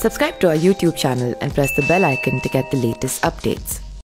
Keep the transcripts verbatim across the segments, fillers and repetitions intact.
Subscribe to our YouTube channel and press the bell icon to get the latest updates.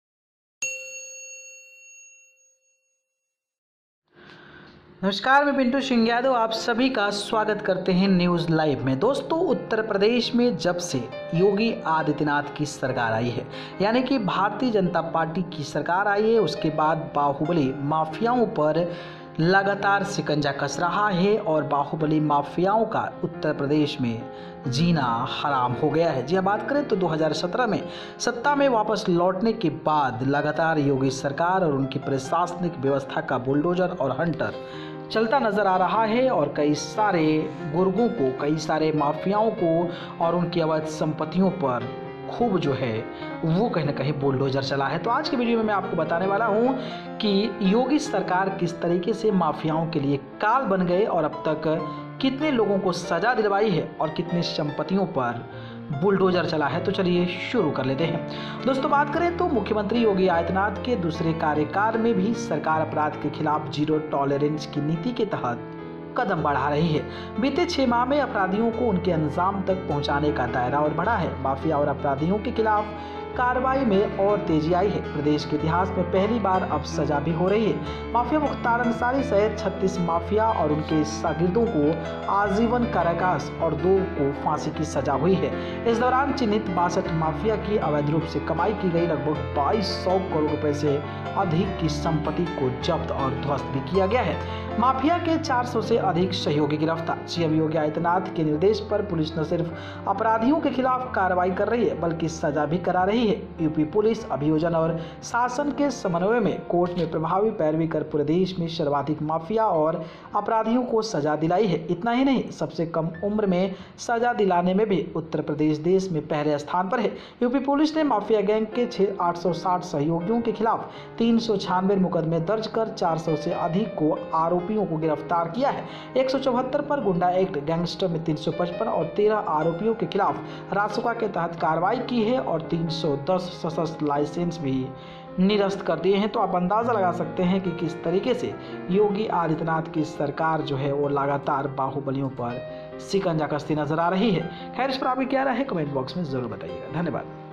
नमस्कार, मैं पिंटू सिंह यादव आप सभी का स्वागत करते हैं न्यूज़ लाइव में। दोस्तों, उत्तर प्रदेश में जब से योगी आदित्यनाथ की सरकार आई है, यानी कि भारतीय जनता पार्टी की सरकार आई है, उसके बाद बाहुबली माफियाओं पर लगातार शिकंजा कस रहा है और बाहुबली माफियाओं का उत्तर प्रदेश में जीना हराम हो गया है। जी हाँ, बात करें तो दो हज़ार सत्रह में सत्ता में वापस लौटने के बाद लगातार योगी सरकार और उनकी प्रशासनिक व्यवस्था का बुलडोजर और हंटर चलता नजर आ रहा है और कई सारे गुर्गों को, कई सारे माफियाओं को और उनकी अवैध संपत्तियों पर खूब जो है वो कहीं ना कहीं बुलडोजर चला है। तो आज की वीडियो में मैं आपको बताने वाला हूं कि योगी सरकार किस तरीके से माफियाओं के लिए काल बन गए और अब तक कितने लोगों को सजा दिलवाई है और कितनी संपत्तियों पर बुलडोजर चला है। तो चलिए शुरू कर लेते हैं। दोस्तों, बात करें तो मुख्यमंत्री योगी आदित्यनाथ के दूसरे कार्यकाल में भी सरकार अपराध के खिलाफ जीरो टॉलरेंस की नीति के तहत कदम बढ़ा रही है। बीते छह माह में अपराधियों को उनके अंजाम तक पहुंचाने का दायरा और बढ़ा है। माफिया और अपराधियों के खिलाफ कार्रवाई में और तेजी आई है। प्रदेश के इतिहास में पहली बार अब सजा भी हो रही है। माफिया मुख्तार अंसारी सहित छत्तीस माफिया और उनके शागिर्दों को आजीवन कारावास और दो को फांसी की सजा हुई है। इस दौरान चिन्हित बासठ माफिया की अवैध रूप से कमाई की गई लगभग बाईस सौ करोड़ रुपए से अधिक की संपत्ति को जब्त और ध्वस्त भी किया गया है। माफिया के चार सौ से अधिक सहयोगी गिरफ्तार। सीएम योगी आदित्यनाथ के निर्देश पर पुलिस न सिर्फ अपराधियों के खिलाफ कार्रवाई कर रही है बल्कि सजा भी करा रही है। यूपी पुलिस अभियोजन और शासन के समन्वय में कोर्ट में प्रभावी पैरवी कर पूरे देश में सर्वाधिक माफिया और अपराधियों को सजा दिलाई है। इतना ही नहीं, सबसे कम उम्र में सजा दिलाने में भी उत्तर प्रदेश देश में पहले स्थान पर है। यूपी पुलिस ने माफिया गैंग के छह आठ सौ साठ सहयोगियों के खिलाफ तीन सौ छियानवे मुकदमे दर्ज कर चार सौ से अधिक को आरोपियों को गिरफ्तार किया है। एक सौ चौहत्तर पर गुंडा एक्ट, गैंगस्टर में तीन सौ पचपन और तेरह आरोपियों के खिलाफ रासुका के तहत कार्रवाई की है और तीन सौ दस सशस्त्र लाइसेंस भी निरस्त कर दिए हैं। तो आप अंदाजा लगा सकते हैं कि किस तरीके से योगी आदित्यनाथ की सरकार जो है वो लगातार बाहुबलियों पर शिकंजा कसती नजर आ रही है। खैर, इस पर आपकी क्या राय है कमेंट बॉक्स में जरूर बताइएगा। धन्यवाद।